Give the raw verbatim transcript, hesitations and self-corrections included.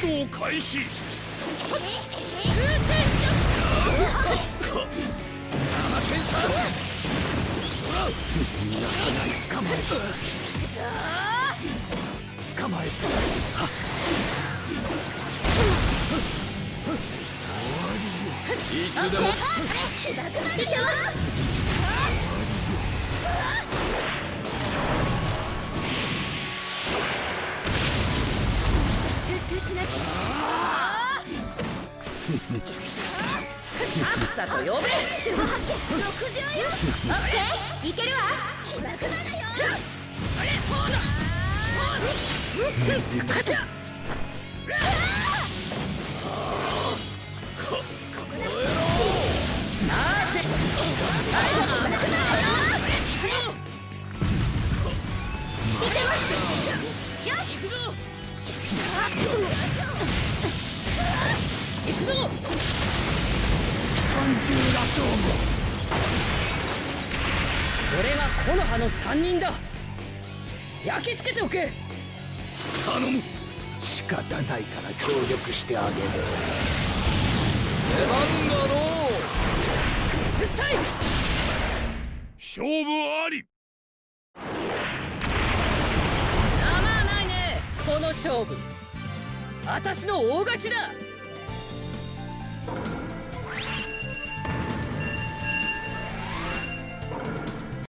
動開始。皆さん捕まえた捕まえた。いつでも集中しなきゃ。さっさと呼べ。守護発見ろくじゅうよん。オッケー、いけるわ。気楽なのよ。あれ、ほら水かだ。行くぞ。三重羅生門。これが木の葉の三人だ。焼き付けておけ。 頼む。仕方ないから協力してあげる。出番だろう。 うっさい。 勝負あり。 ざまあないね。この勝負私の大勝ちだ。